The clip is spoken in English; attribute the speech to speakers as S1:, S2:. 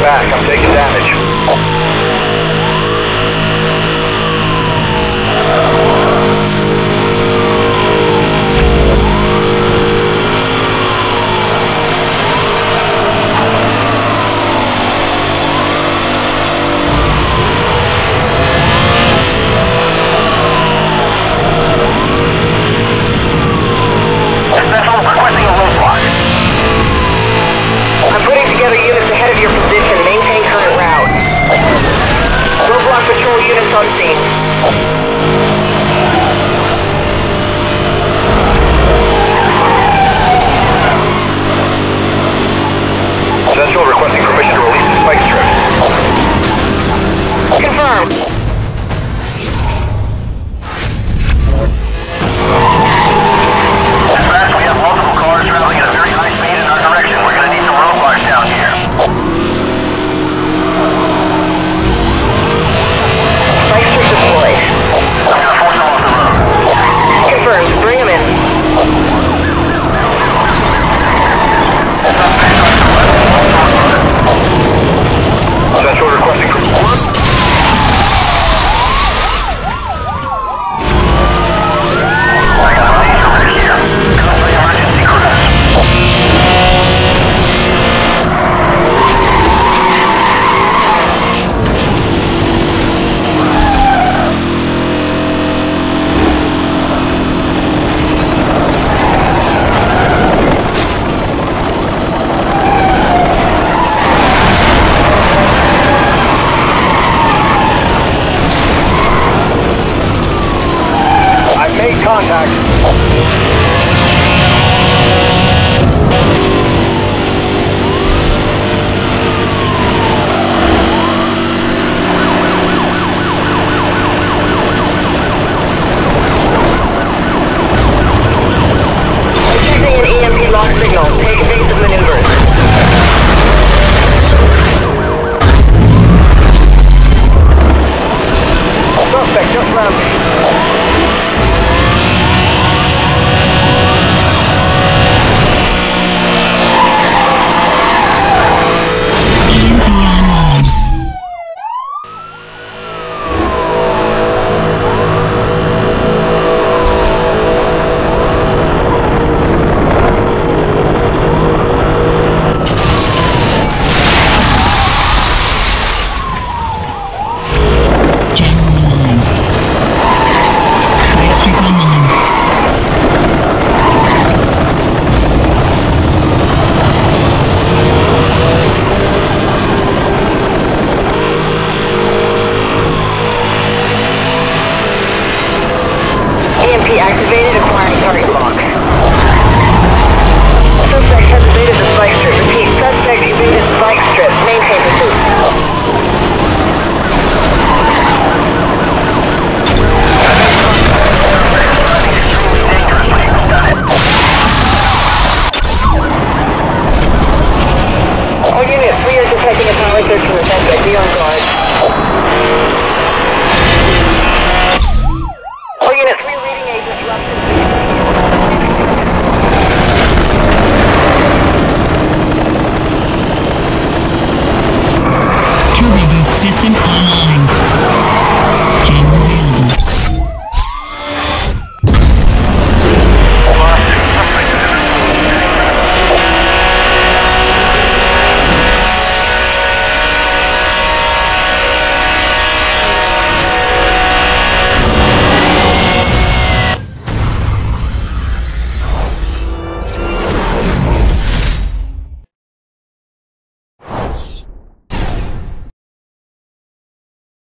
S1: back. I'm taking damage.
S2: I'm putting together units ahead of your position. Maintain current route. Roadblock patrol units on scene.
S1: Central requesting permission to release the spike strip.
S2: Confirmed.
S1: Dispatch, we have multiple cars traveling at a very high speed in our direction. We're going to need some roadblocks down here.
S2: Spike strip deployed.
S1: I'm going to force them off the road.
S2: Confirmed. Bring them in.
S1: Central requesting permission. I got a laser right here. Constantly emergency cruise. I've made contact.
S2: Detecting an EMP lock signal. Take evasive maneuvers.
S1: Suspect just landed.
S2: EMP activated. Acquiring target lock. Suspect has evaded the spike strip. Repeat. Suspect evaded spike strip. Maintain pursuit. All units, we are detecting a power surge from the suspect. Be on guard.